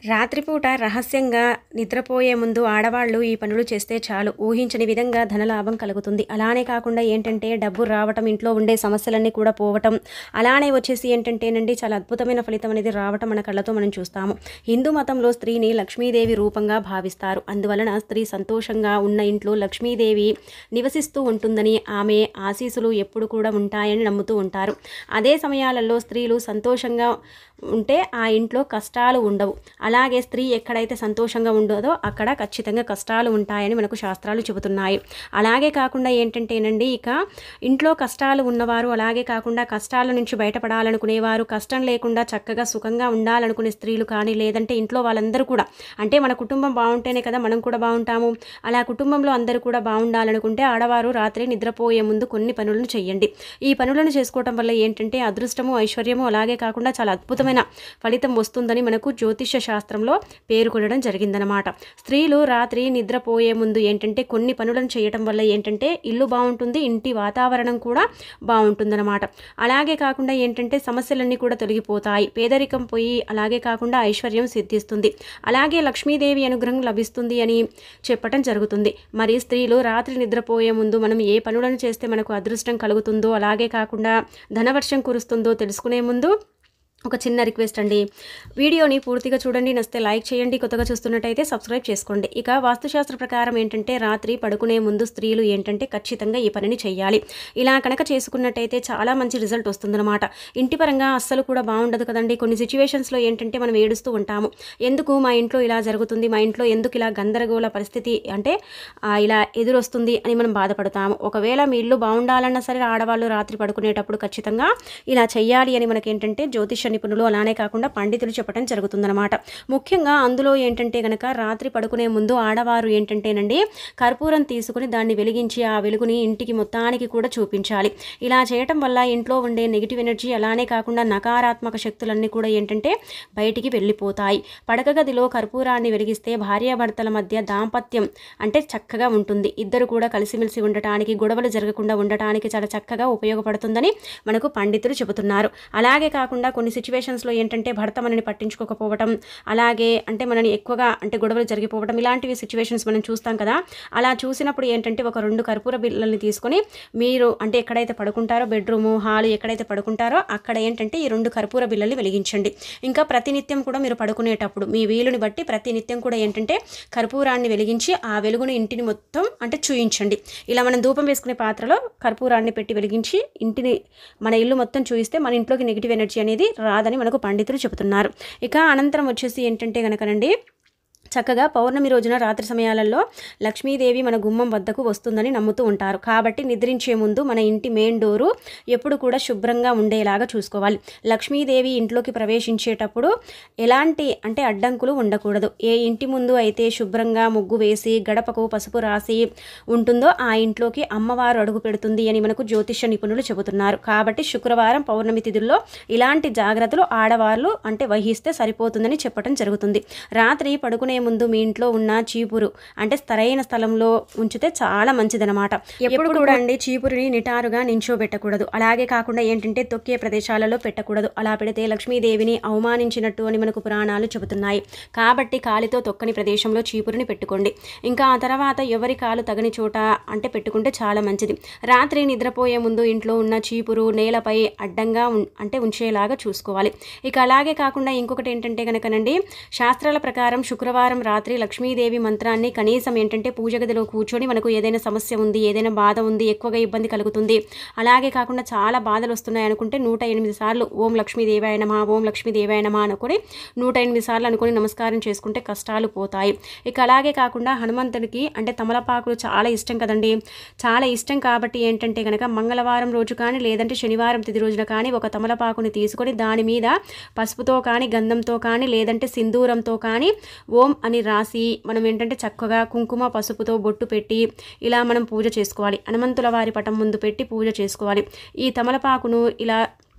రాత్రిపూట రహస్యంగా నిద్రపోయే ముందు ఆడవాళ్ళు ఈ పనులు చేస్తే చాలు ఊహించని విధంగా ధనలాభం కలుగుతుంది. అలానే కాకుండా ఏంటంటే డబ్బు రావటం, ఇంట్లో ఉండే సమస్యలన్నీ కూడా పోవటం, అలానే వచ్చేసి ఏంటంటేనండి చాలా అద్భుతమైన ఫలితం అనేది రావటం మన కళ్ళతో మనం చూస్తాము. హిందూ మతంలో స్త్రీని లక్ష్మీదేవి రూపంగా భావిస్తారు. అందువలన స్త్రీ సంతోషంగా ఉన్న ఇంట్లో లక్ష్మీదేవి నివసిస్తూ ఉంటుందని, ఆమె ఆశీస్సులు ఎప్పుడు కూడా ఉంటాయని నమ్ముతూ ఉంటారు. అదే సమయాలలో స్త్రీలు సంతోషంగా ఉంటే ఆ ఇంట్లో కష్టాలు ఉండవు. అలాగే స్త్రీ ఎక్కడైతే సంతోషంగా ఉండదో అక్కడ ఖచ్చితంగా కష్టాలు ఉంటాయని మనకు శాస్త్రాలు చెబుతున్నాయి. అలాగే కాకుండా ఏంటంటేనండి ఇక ఇంట్లో కష్టాలు ఉన్నవారు, అలాగే కాకుండా కష్టాల నుంచి బయటపడాలనుకునేవారు, కష్టం లేకుండా చక్కగా సుఖంగా ఉండాలనుకునే స్త్రీలు కానీ, లేదంటే ఇంట్లో వాళ్ళందరూ కూడా అంటే మన కుటుంబం బాగుంటేనే కదా మనం కూడా బాగుంటాము. అలా కుటుంబంలో అందరూ కూడా బాగుండాలనుకుంటే ఆడవారు రాత్రి నిద్రపోయే ముందు కొన్ని పనులను చేయండి. ఈ పనులను చేసుకోవటం వల్ల ఏంటంటే అదృష్టము, ఐశ్వర్యము, అలాగే కాకుండా చాలా అద్భుతమైన ఫలితం వస్తుందని మనకు జ్యోతిష్య శాస్త్రంలో పేర్కొనడం జరిగిందనమాట. స్త్రీలు రాత్రి నిద్రపోయే ముందు ఏంటంటే కొన్ని పనులను చేయటం వల్ల ఏంటంటే ఇల్లు బాగుంటుంది, ఇంటి వాతావరణం కూడా బాగుంటుందన్నమాట. అలాగే కాకుండా ఏంటంటే సమస్యలన్నీ కూడా తొలగిపోతాయి, పేదరికం పోయి అలాగే కాకుండా ఐశ్వర్యం సిద్ధిస్తుంది, అలాగే లక్ష్మీదేవి అనుగ్రహం లభిస్తుంది అని చెప్పటం జరుగుతుంది. మరి స్త్రీలు రాత్రి నిద్రపోయే ముందు మనం ఏ పనులను చేస్తే మనకు అదృష్టం కలుగుతుందో, అలాగే కాకుండా ధనవర్షం కురుస్తుందో తెలుసుకునే ముందు ఒక చిన్న రిక్వెస్ట్ అండి, వీడియోని పూర్తిగా చూడండి, నచ్చితే లైక్ చేయండి, కొత్తగా చూస్తున్నట్టయితే సబ్స్క్రైబ్ చేసుకోండి. ఇక వాస్తుశాస్త్ర ప్రకారం ఏంటంటే రాత్రి పడుకునే ముందు స్త్రీలు ఏంటంటే ఖచ్చితంగా ఈ పనిని చేయాలి. ఇలా కనుక చేసుకున్నట్టయితే చాలా మంచి రిజల్ట్ వస్తుందన్నమాట. ఇంటి పరంగా అస్సలు కూడా బాగుండదు కదండి. కొన్ని సిచ్యువేషన్స్లో ఏంటంటే మనం ఏడుస్తూ ఉంటాము, ఎందుకు మా ఇంట్లో ఇలా జరుగుతుంది, మా ఇంట్లో ఎందుకు ఇలా గందరగోళ పరిస్థితి అంటే ఇలా ఎదురొస్తుంది అని మనం బాధపడతాము. ఒకవేళ మీ ఇల్లు బాగుండాలన్నా సరే ఆడవాళ్ళు రాత్రి పడుకునేటప్పుడు ఖచ్చితంగా ఇలా చెయ్యాలి అని మనకేంటంటే జ్యోతిష నిపుణులు అలానే కాకుండా పండితులు చెప్పడం జరుగుతుందన్నమాట. ముఖ్యంగా అందులో ఏంటంటే గనక రాత్రి పడుకునే ముందు ఆడవారు ఏంటంటేనండి కర్పూరం తీసుకుని దాన్ని వెలిగించి ఆ వెలుగుని ఇంటికి మొత్తానికి కూడా చూపించాలి. ఇలా చేయటం వల్ల ఇంట్లో ఉండే నెగిటివ్ ఎనర్జీ అలానే కాకుండా నకారాత్మక శక్తులన్నీ కూడా ఏంటంటే బయటికి వెళ్ళిపోతాయి. పడక గదిలో కర్పూరాన్ని వెలిగిస్తే భార్యాభర్తల మధ్య దాంపత్యం అంటే చక్కగా ఉంటుంది. ఇద్దరు కూడా కలిసిమెలిసి ఉండటానికి, గొడవలు జరగకుండా ఉండటానికి చాలా చక్కగా ఉపయోగపడుతుందని మనకు పండితులు చెబుతున్నారు. అలాగే కాకుండా కొన్ని సిచ్యువేషన్స్లో ఏంటంటే భర్త మనని పట్టించుకోకపోవటం, అలాగే అంటే మనని ఎక్కువగా అంటే గొడవలు జరిగిపోవడం, ఇలాంటివి సిచ్యువేషన్స్ మనం చూస్తాం కదా. అలా చూసినప్పుడు ఏంటంటే ఒక 2 కర్పూర బిళ్ళల్ని తీసుకొని మీరు అంటే ఎక్కడైతే పడుకుంటారో బెడ్రూము, హాలు ఎక్కడైతే పడుకుంటారో అక్కడ ఏంటంటే ఈ 2 కర్పూర బిళ్ళల్ని వెలిగించండి. ఇంకా ప్రతినిత్యం కూడా మీరు పడుకునేటప్పుడు మీ వీలుని బట్టి ప్రతినిత్యం కూడా ఏంటంటే కర్పూరాన్ని వెలిగించి ఆ వెలుగుని ఇంటిని మొత్తం అంటే చూయించండి. ఇలా మనం ధూపం వేసుకునే పాత్రలో కర్పూరాన్ని పెట్టి వెలిగించి ఇంటిని మన ఇల్లు మొత్తం చూయిస్తే మన ఇంట్లోకి నెగిటివ్ ఎనర్జీ అనేది రాదని మనకు పండితులు చెబుతున్నారు. ఇక అనంతరం వచ్చేసి ఏంటంటే గనకనండి చక్కగా పౌర్ణమి రోజున రాత్రి సమయాలలో లక్ష్మీదేవి మన గుమ్మం వద్దకు వస్తుందని నమ్ముతూ ఉంటారు. కాబట్టి నిద్రించే ముందు మన ఇంటి మెయిన్ డోరు ఎప్పుడు కూడా శుభ్రంగా ఉండేలాగా చూసుకోవాలి. లక్ష్మీదేవి ఇంట్లోకి ప్రవేశించేటప్పుడు ఎలాంటి అంటే అడ్డంకులు ఉండకూడదు. ఏ ఇంటి ముందు అయితే శుభ్రంగా ముగ్గు వేసి గడపకు పసుపు రాసి ఉంటుందో ఆ ఇంట్లోకి అమ్మవారు అడుగు పెడుతుంది అని మనకు జ్యోతిష్య నిపుణులు చెబుతున్నారు. కాబట్టి శుక్రవారం పౌర్ణమి తిథుల్లో ఇలాంటి జాగ్రత్తలు ఆడవాళ్ళు అంటే వహిస్తే సరిపోతుందని చెప్పడం జరుగుతుంది. రాత్రి పడుకునే ముందు మీ ఇంట్లో ఉన్న చీపురు అంటే సరైన స్థలంలో ఉంచితే చాలా మంచిదనమాట. ఎప్పుడు కూడా అండి చీపురుని నిటారుగా నించోబెట్టకూడదు. అలాగే కాకుండా ఏంటంటే తొక్కే ప్రదేశాలలో పెట్టకూడదు. అలా పెడితే లక్ష్మీదేవిని అవమానించినట్టు అని మనకు పురాణాలు చెబుతున్నాయి. కాబట్టి కాలితో తొక్కని ప్రదేశంలో చీపురుని పెట్టుకోండి. ఇంకా ఆ తర్వాత ఎవరి కాలు తగని చోట అంటే పెట్టుకుంటే చాలా మంచిది. రాత్రి నిద్రపోయే ముందు ఇంట్లో ఉన్న చీపురు నేలపై అడ్డంగా అంటే ఉంచేలాగా చూసుకోవాలి. ఇక అలాగే కాకుండా ఇంకొకటి ఏంటంటే కనుకనండి శాస్త్రాల ప్రకారం శుక్రవారం రాత్రి లక్ష్మీదేవి మంత్రాన్ని కనీసం ఏంటంటే పూజ గదిలో కూర్చొని మనకు ఏదైనా సమస్య ఉంది, ఏదైనా బాధ ఉంది, ఎక్కువగా ఇబ్బంది కలుగుతుంది, అలాగే కాకుండా చాలా బాధలు వస్తున్నాయి అనుకుంటే 108 సార్లు ఓం లక్ష్మీదేవాయ నమః, ఓం లక్ష్మీదేవాయ నమః అనుకొని 108 సార్లు అనుకొని నమస్కారం చేసుకుంటే కష్టాలు పోతాయి. ఇక అలాగే కాకుండా హనుమంతుడికి అంటే తమలపాకులు చాలా ఇష్టం కదండి. చాలా ఇష్టం కాబట్టి ఏంటంటే కనుక మంగళవారం రోజు కానీ లేదంటే శనివారం తిథి రోజున కానీ ఒక తమలపాకుని తీసుకొని దాని మీద పసుపుతో కానీ గంధంతో కానీ లేదంటే సింధూరంతో కానీ ఓం అని రాసి మనం ఏంటంటే చక్కగా కుంకుమ పసుపుతో బొట్టు పెట్టి ఇలా మనం పూజ చేసుకోవాలి. హనుమంతుల వారి పటం ముందు పెట్టి పూజ చేసుకోవాలి. ఈ తమలపాకును ఇలా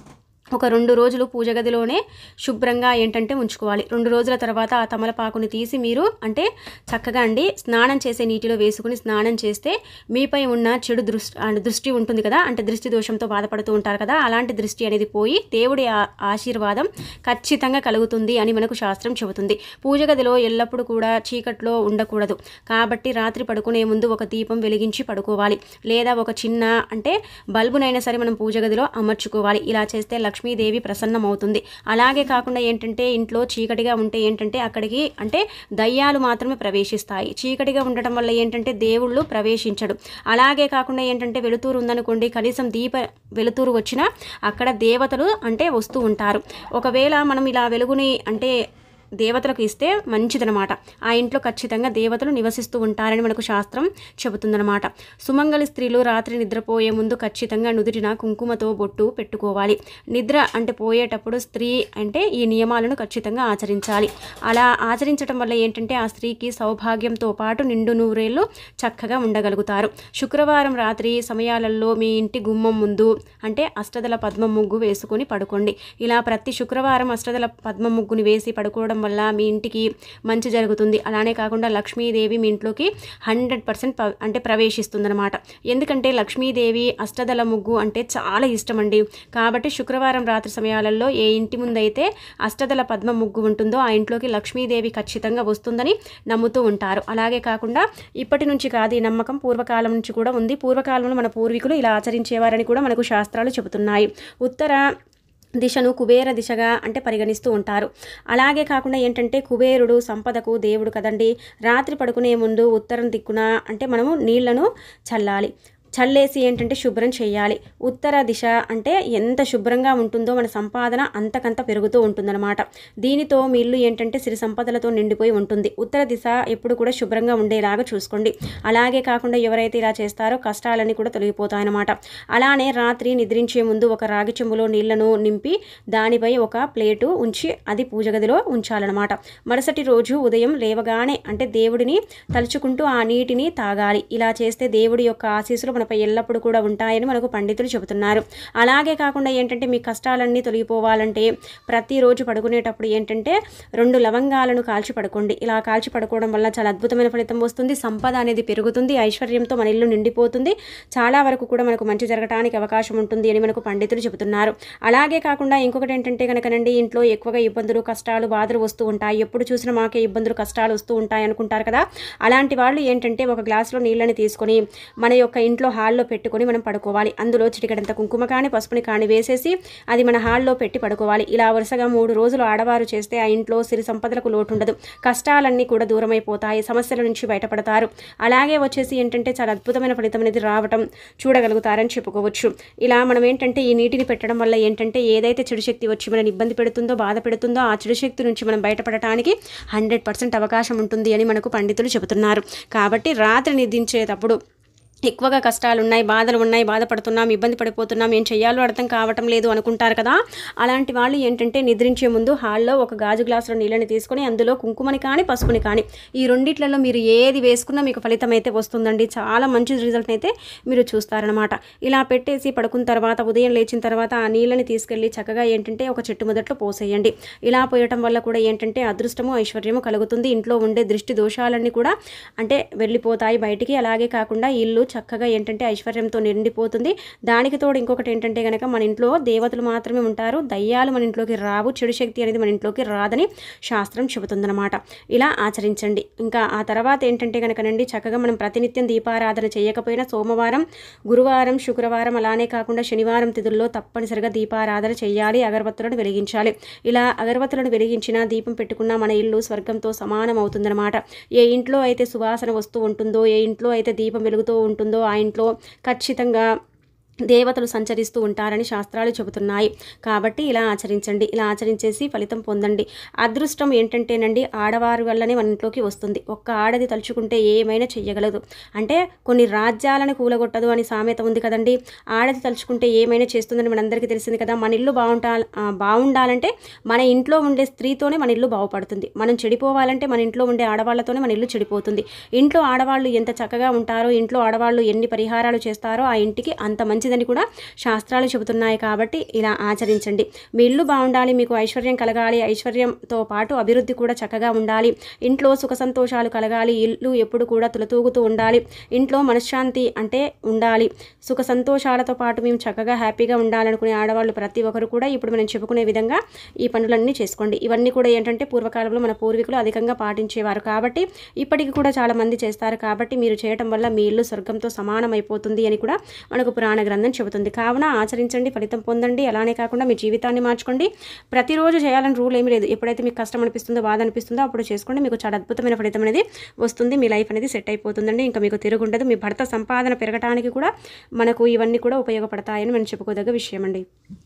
ఒక 2 రోజులు పూజ గదిలోనే శుభ్రంగా ఏంటంటే ఉంచుకోవాలి. 2 రోజుల తర్వాత ఆ తమలపాకుని తీసి మీరు అంటే చక్కగా అండి స్నానం చేసే నీటిలో వేసుకుని స్నానం చేస్తే మీపై ఉన్న చెడు దృష్టి ఉంటుంది కదా, అంటే దృష్టి దోషంతో బాధపడుతూ ఉంటారు కదా, అలాంటి దృష్టి అనేది పోయి దేవుడి ఆశీర్వాదం ఖచ్చితంగా కలుగుతుంది అని మనకు శాస్త్రం చెబుతుంది. పూజ గదిలో ఎల్లప్పుడూ కూడా చీకట్లో ఉండకూడదు. కాబట్టి రాత్రి పడుకునే ముందు ఒక దీపం వెలిగించి పడుకోవాలి, లేదా ఒక చిన్న అంటే బల్బునైనా సరే మనం పూజ గదిలో అమర్చుకోవాలి. ఇలా చేస్తే లక్ష్మీదేవి ప్రసన్నమవుతుంది. అలాగే కాకుండా ఏంటంటే ఇంట్లో చీకటిగా ఉంటే ఏంటంటే అక్కడికి అంటే దయ్యాలు మాత్రమే ప్రవేశిస్తాయి. చీకటిగా ఉండటం వల్ల ఏంటంటే దేవుళ్ళు ప్రవేశించడు. అలాగే కాకుండా ఏంటంటే వెలుతురు ఉందనుకోండి, కనీసం దీప వెలుతురు వచ్చినా అక్కడ దేవతలు అంటే వస్తూ ఉంటారు. ఒకవేళ మనం ఇలా వెలుగుని అంటే దేవతలకు ఇస్తే మంచిదనమాట. ఆ ఇంట్లో ఖచ్చితంగా దేవతలు నివసిస్తూ ఉంటారని మనకు శాస్త్రం చెబుతుందనమాట. సుమంగళి స్త్రీలు రాత్రి నిద్రపోయే ముందు ఖచ్చితంగా నుదుటిన కుంకుమతో బొట్టు పెట్టుకోవాలి. నిద్ర అంటే పోయేటప్పుడు స్త్రీ అంటే ఈ నియమాలను ఖచ్చితంగా ఆచరించాలి. అలా ఆచరించడం వల్ల ఏంటంటే ఆ స్త్రీకి సౌభాగ్యంతో పాటు నిండు నూరేళ్ళు చక్కగా ఉండగలుగుతారు. శుక్రవారం రాత్రి సమయాలలో మీ ఇంటి గుమ్మం ముందు అంటే అష్టదళ పద్మ ముగ్గు వేసుకొని పడుకోండి. ఇలా ప్రతి శుక్రవారం అష్టదళ పద్మ ముగ్గుని వేసి పడుకోవడం వల్ల మీ ఇంటికి మంచి జరుగుతుంది. అలానే కాకుండా లక్ష్మీదేవి మీ ఇంట్లోకి 100% అంటే ప్రవేశిస్తుందన్నమాట. ఎందుకంటే లక్ష్మీదేవి అష్టదళ ముగ్గు అంటే చాలా ఇష్టం అండి. కాబట్టి శుక్రవారం రాత్రి సమయాలలో ఏ ఇంటి ముందైతే అష్టదళ పద్మ ముగ్గు ఉంటుందో ఆ ఇంట్లోకి లక్ష్మీదేవి ఖచ్చితంగా వస్తుందని నమ్ముతూ ఉంటారు. అలాగే కాకుండా ఇప్పటి నుంచి కాదు, ఈ నమ్మకం పూర్వకాలం నుంచి కూడా ఉంది. పూర్వకాలంలో మన పూర్వీకులు ఇలా ఆచరించేవారని కూడా మనకు శాస్త్రాలు చెబుతున్నాయి. ఉత్తర దిశను కుబేర దిశగా అంటే పరిగణిస్తూ ఉంటారు. అలాగే కాకుండా ఏంటంటే కుబేరుడు సంపదకు దేవుడు కదండి. రాత్రి పడుకునే ముందు ఉత్తరం దిక్కున అంటే మనము నీళ్లను చల్లాలి. చల్లేసి ఏంటంటే శుభ్రం చేయాలి. ఉత్తర దిశ అంటే ఎంత శుభ్రంగా ఉంటుందో మన సంపాదన అంతకంత పెరుగుతూ ఉంటుందన్నమాట. దీనితో మీ ఇల్లు ఏంటంటే సిరి సంపదలతో నిండిపోయి ఉంటుంది. ఉత్తర దిశ ఎప్పుడు కూడా శుభ్రంగా ఉండేలాగా చూసుకోండి. అలాగే కాకుండా ఎవరైతే ఇలా చేస్తారో కష్టాలన్నీ కూడా తొలగిపోతాయన్నమాట. అలానే రాత్రి నిద్రించే ముందు ఒక రాగి చెంబులో నీళ్లను నింపి దానిపై ఒక ప్లేటు ఉంచి అది పూజ గదిలో ఉంచాలన్నమాట. మరుసటి రోజు ఉదయం లేవగానే అంటే దేవుడిని తలుచుకుంటూ ఆ నీటిని తాగాలి. ఇలా చేస్తే దేవుడి యొక్క ఆశీస్సులు మనపై ఎల్లప్పుడూ కూడా ఉంటాయని మనకు పండితులు చెబుతున్నారు. అలాగే కాకుండా ఏంటంటే మీ కష్టాలన్నీ తొలగిపోవాలంటే ప్రతిరోజు పడుకునేటప్పుడు ఏంటంటే 2 లవంగాలను కాల్చి పడుకోండి. ఇలా కాల్చి పడుకోవడం వల్ల చాలా అద్భుతమైన ఫలితం వస్తుంది. సంపద అనేది పెరుగుతుంది. ఐశ్వర్యంతో మన ఇల్లు నిండిపోతుంది. చాలా వరకు కూడా మనకు మంచి జరగడానికి అవకాశం ఉంటుంది అని మనకు పండితులు చెబుతున్నారు. అలాగే కాకుండా ఇంకొకటి ఏంటంటే కనుకనండి ఇంట్లో ఎక్కువగా ఇబ్బందులు కష్టాలు బాధలు వస్తూ ఉంటాయి. ఎప్పుడు చూసినా మాకే ఇబ్బందులు కష్టాలు వస్తూ ఉంటాయి అనుకుంటారు కదా. అలాంటి వాళ్ళు ఏంటంటే ఒక గ్లాసులో నీళ్ళని తీసుకొని మన యొక్క ఇంట్లో హాల్లో పెట్టుకొని మనం పడుకోవాలి. అందులో చిటికెడంత కుంకుమ కానీ పసుపుని కానీ వేసేసి అది మన హాల్లో పెట్టి పడుకోవాలి. ఇలా వరుసగా 3 రోజులు ఆడవారు చేస్తే ఆ ఇంట్లో సిరి సంపదలకు లోటు ఉండదు. కష్టాలన్నీ కూడా దూరమైపోతాయి. సమస్యల నుంచి బయటపడతారు. అలాగే వచ్చేసి ఏంటంటే చాలా అద్భుతమైన ఫలితం అనేది రావటం చూడగలుగుతారని చెప్పుకోవచ్చు. ఇలా మనం ఏంటంటే ఈ నీటిని పెట్టడం వల్ల ఏంటంటే ఏదైతే చెడు శక్తి వచ్చి మనని ఇబ్బంది పెడుతుందో బాధ పెడుతుందో ఆ చెడు శక్తి నుంచి మనం బయటపడటానికి 100% అవకాశం ఉంటుంది అని మనకు పండితులు చెబుతున్నారు. కాబట్టి రాత్రి నిద్రించేటప్పుడు ఎక్కువగా కష్టాలు ఉన్నాయి, బాధలు ఉన్నాయి, బాధపడుతున్నాం, ఇబ్బంది పడిపోతున్నాం, ఏం చేయాలో అర్థం కావటం లేదు అనుకుంటారు కదా. అలాంటి వాళ్ళు ఏంటంటే నిద్రించే ముందు హాల్లో ఒక గాజు గ్లాసులో నీళ్ళని తీసుకొని అందులో కుంకుమని కానీ పసుపుని కానీ ఈ రెండిట్లలో మీరు ఏది వేసుకున్నా మీకు ఫలితం అయితే వస్తుందండి. చాలా మంచి రిజల్ట్ అయితే మీరు చూస్తారనమాట. ఇలా పెట్టేసి పడుకున్న తర్వాత ఉదయం లేచిన తర్వాత ఆ నీళ్ళని తీసుకెళ్ళి చక్కగా ఏంటంటే ఒక చెట్టు మొదట్లో పోసేయండి. ఇలా పోయటం వల్ల కూడా ఏంటంటే అదృష్టము ఐశ్వర్యము కలుగుతుంది. ఇంట్లో ఉండే దృష్టి దోషాలన్నీ కూడా అంటే వెళ్ళిపోతాయి బయటికి. అలాగే కాకుండా ఇల్లు చక్కగా ఏంటంటే ఐశ్వర్యంతో నిండిపోతుంది. దానికి తోడు ఇంకొకటి ఏంటంటే కనుక మన ఇంట్లో దేవతలు మాత్రమే ఉంటారు. దయ్యాలు మన ఇంట్లోకి రావు. చెడు శక్తి అనేది మన ఇంట్లోకి రాదని శాస్త్రం చెబుతుందన్నమాట. ఇలా ఆచరించండి. ఇంకా ఆ తర్వాత ఏంటంటే కనుకనండి చక్కగా మనం ప్రతినిత్యం దీపారాధన చేయకపోయినా సోమవారం, గురువారం, శుక్రవారం అలానే కాకుండా శనివారం తిథుల్లో తప్పనిసరిగా దీపారాధన చేయాలి. అగరబత్తులను వెలిగించాలి. ఇలా అగరబత్తులను వెలిగించినా దీపం పెట్టుకున్నా మన ఇల్లు స్వర్గంతో సమానం అవుతుందన్నమాట. ఏ ఇంట్లో అయితే సువాసన వస్తూ ఉంటుందో, ఏ ఇంట్లో అయితే దీపం వెలుగుతూ ఉంటుందో ఆ ఇంట్లో ఖచ్చితంగా దేవతలు సంచరిస్తూ ఉంటారని శాస్త్రాలు చెబుతున్నాయి. కాబట్టి ఇలా ఆచరించండి. ఇలా ఆచరించేసి ఫలితం పొందండి. అదృష్టం ఏంటంటేనండి ఆడవారి వల్లనే మన ఇంట్లోకి వస్తుంది. ఒక్క ఆడది తలుచుకుంటే ఏమైనా చెయ్యగలదు. అంటే కొన్ని రాజ్యాలను కూలగొట్టదు అని సామెత ఉంది కదండి. ఆడది తలుచుకుంటే ఏమైనా చేస్తుందని మనందరికీ తెలిసింది కదా. మన ఇల్లు బాగుండాలంటే మన ఇంట్లో ఉండే స్త్రీతోనే మన ఇల్లు బాగుపడుతుంది. మనం చెడిపోవాలంటే మన ఇంట్లో ఉండే ఆడవాళ్లతోనే మన ఇల్లు చెడిపోతుంది. ఇంట్లో ఆడవాళ్ళు ఎంత చక్కగా ఉంటారో, ఇంట్లో ఆడవాళ్ళు ఎన్ని పరిహారాలు చేస్తారో ఆ ఇంటికి అంత మంచి మంచిదని కూడా శాస్త్రాలు చెబుతున్నాయి. కాబట్టి ఇలా ఆచరించండి. మీ ఇల్లు బాగుండాలి, మీకు ఐశ్వర్యం కలగాలి, ఐశ్వర్యంతో పాటు అభివృద్ధి కూడా చక్కగా ఉండాలి, ఇంట్లో సుఖ సంతోషాలు కలగాలి, ఇల్లు ఎప్పుడు కూడా తులతూగుతూ ఉండాలి, ఇంట్లో మనశ్శాంతి అంటే ఉండాలి, సుఖ సంతోషాలతో పాటు మేము చక్కగా హ్యాపీగా ఉండాలనుకునే ఆడవాళ్ళు ప్రతి ఒక్కరు కూడా ఇప్పుడు మనం చెప్పుకునే విధంగా ఈ పనులన్నీ చేసుకోండి. ఇవన్నీ కూడా ఏంటంటే పూర్వకాలంలో మన పూర్వీకులు అధికంగా పాటించేవారు కాబట్టి ఇప్పటికి కూడా చాలా మంది చేస్తారు. కాబట్టి మీరు చేయటం వల్ల మీ ఇల్లు స్వర్గంతో సమానమైపోతుంది అని కూడా మనకు పురాణ గ్రంథం చెబుతుంది. కావున ఆచరించండి, ఫలితం పొందండి. అలానే కాకుండా మీ జీవితాన్ని మార్చుకోండి. ప్రతిరోజు చేయాలని రూల్ ఏమీ లేదు. ఎప్పుడైతే మీకు కష్టం అనిపిస్తుందో, బాధ అనిపిస్తుందో అప్పుడు చేసుకోండి. మీకు చాలా అద్భుతమైన ఫలితం అనేది వస్తుంది. మీ లైఫ్ అనేది సెట్ అయిపోతుందండి. ఇంకా మీకు తిరుగుండదు. మీ భర్త సంపాదన పెరగడానికి కూడా మనకు ఇవన్నీ కూడా ఉపయోగపడతాయని మనం చెప్పుకోదగ్గ విషయం అండి.